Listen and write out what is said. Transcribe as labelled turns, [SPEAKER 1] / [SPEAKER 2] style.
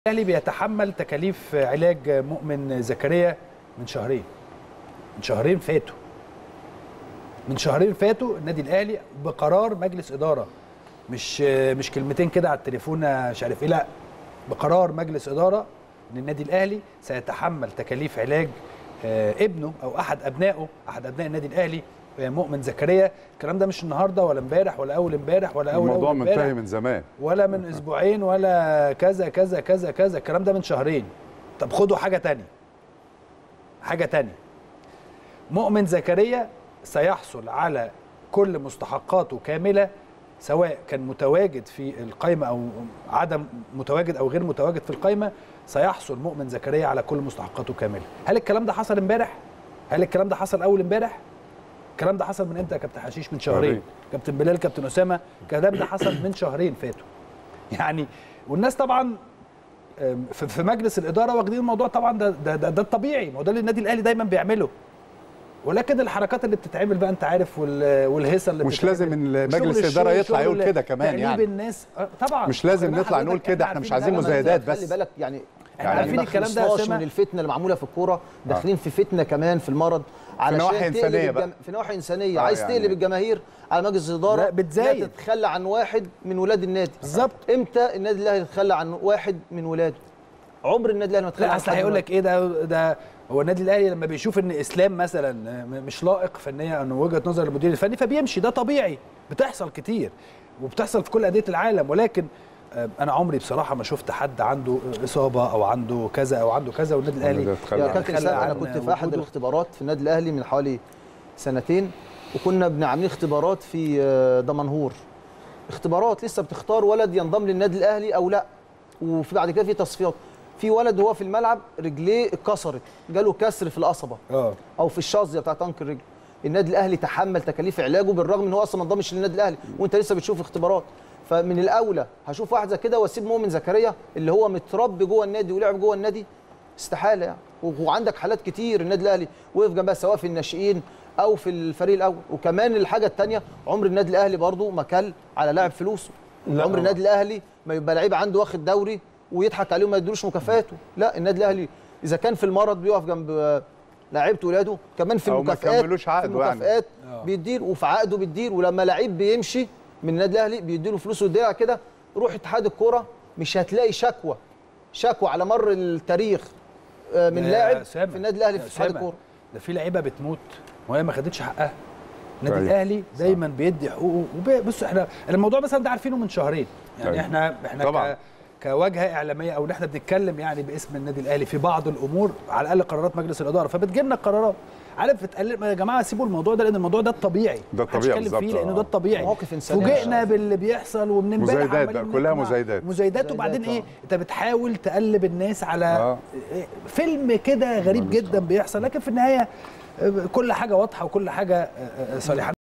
[SPEAKER 1] الاهلي بيتحمل تكاليف علاج مؤمن زكريا من شهرين فاتوا النادي الاهلي بقرار مجلس اداره، مش كلمتين كده على التليفون مش عارف ايه، لا، بقرار مجلس اداره ان النادي الاهلي سيتحمل تكاليف علاج ابنه او احد ابناء النادي الاهلي مؤمن زكريا. الكلام ده مش النهارده ولا امبارح ولا اول امبارح ولا اول
[SPEAKER 2] الموضوع منتهي من زمان،
[SPEAKER 1] ولا من اسبوعين ولا كذا كذا كذا كذا، الكلام ده من شهرين. طب خدوا حاجه تانية، مؤمن زكريا سيحصل على كل مستحقاته كامله، سواء كان متواجد في القائمه او عدم متواجد او غير متواجد في القائمه، سيحصل مؤمن زكريا على كل مستحقاته كامله. هل الكلام ده حصل امبارح؟ هل الكلام ده حصل اول امبارح؟ الكلام ده حصل من امتى يا كابتن حشيش؟ من شهرين. كابتن بلال، كابتن اسامه، الكلام ده حصل من شهرين فاتوا. يعني والناس طبعا في مجلس الاداره واخدين الموضوع طبعا ده الطبيعي، ما هو ده اللي النادي الاهلي دايما بيعمله. ولكن الحركات اللي بتتعمل بقى انت عارف، والهيصه اللي
[SPEAKER 2] مش لازم ان مجلس الاداره يطلع يقول كده كمان، يعني
[SPEAKER 1] الناس طبعا
[SPEAKER 2] مش لازم نطلع نقول كده، احنا مش عايزين مزايدات بس.
[SPEAKER 3] خلي بالك يعني
[SPEAKER 1] احنا عارفين الكلام ده يا
[SPEAKER 3] من الفتنه اللي معموله في الكوره، داخلين في فتنه كمان في المرض
[SPEAKER 2] علشان في نواحي انسانيه بقى،
[SPEAKER 3] في نواحي انسانيه عايز يعني تقلب الجماهير على مجلس الاداره،
[SPEAKER 1] لا
[SPEAKER 3] تتخلى عن واحد من ولاد النادي.
[SPEAKER 1] بالظبط.
[SPEAKER 3] امتى النادي الاهلي يتخلى عن واحد من ولاده؟ عمر النادي الاهلي ما يتخلى
[SPEAKER 1] عن حد. هيقول لك ايه ده هو النادي الاهلي لما بيشوف ان اسلام مثلا مش لائق فنيا او وجهه نظر المدير الفني فبيمشي، ده طبيعي، بتحصل كتير وبتحصل في كل انديه العالم. ولكن انا عمري بصراحه ما شفت حد عنده اصابه او عنده كذا او عنده كذا والنادي الاهلي
[SPEAKER 3] يا كابتن اسامه، انا كنت في احد الاختبارات في النادي الاهلي من حوالي سنتين، وكنا عاملين اختبارات في دمنهور، اختبارات لسه بتختار ولد ينضم للنادي الاهلي او لا، وفي بعد كده في تصفيات. في ولد وهو في الملعب رجليه اتكسرت، جاله كسر في القصبه او في الشظيه بتاعت عنق الرجل. النادي الاهلي تحمل تكاليف علاجه بالرغم ان هو اصلا ما انضمش للنادي الاهلي، وانت لسه بتشوف اختبارات. فمن الاولى هشوف واحد زي كده واسيب مؤمن زكريا اللي هو متربي جوه النادي ولعب جوه النادي؟ استحاله يعني. وعندك حالات كتير النادي الاهلي وقف جنبها سواء في الناشئين او في الفريق الاول. وكمان الحاجه الثانيه، عمر النادي الاهلي برضو ما كل على لاعب فلوسه. عمر النادي الاهلي ما يبقى لعيب عنده واخد دوري ويضحك عليه وما يديلوش مكافاته. لا، النادي الاهلي اذا كان في المرض بيقف جنب لعيبه ولاده، كمان في المكافآت بيدير، وفي عقده بيدير. ولما لعيب بيمشي من النادي الاهلي بيديله فلوس وديع كده. روح اتحاد الكوره مش هتلاقي شكوى على مر التاريخ من لاعب في النادي الاهلي في اتحاد الكوره.
[SPEAKER 1] ده في لعيبه بتموت وهي ما خدتش حقها. النادي الاهلي دايما بيدي حقوقه. بصوا احنا الموضوع مثلا ده عارفينه من شهرين، يعني احنا طبعا كواجهه اعلاميه او ان احنا بنتكلم يعني باسم النادي الاهلي في بعض الامور، على الاقل قرارات مجلس الاداره، فبتجي لنا القرارات عارف بتقلل. يا جماعه سيبوا الموضوع ده، لان الموضوع ده الطبيعي،
[SPEAKER 2] ده الطبيعي بالظبط،
[SPEAKER 1] لانه ده الطبيعي.
[SPEAKER 3] مواقف انسانيه
[SPEAKER 1] فوجئنا باللي بيحصل ومن امبارح
[SPEAKER 2] مزايدات، كلها مزايدات.
[SPEAKER 1] وبعدين ايه؟ انت بتحاول تقلب الناس على فيلم كده غريب جدا بيحصل، لكن في النهايه كل حاجه واضحه وكل حاجه صالحه.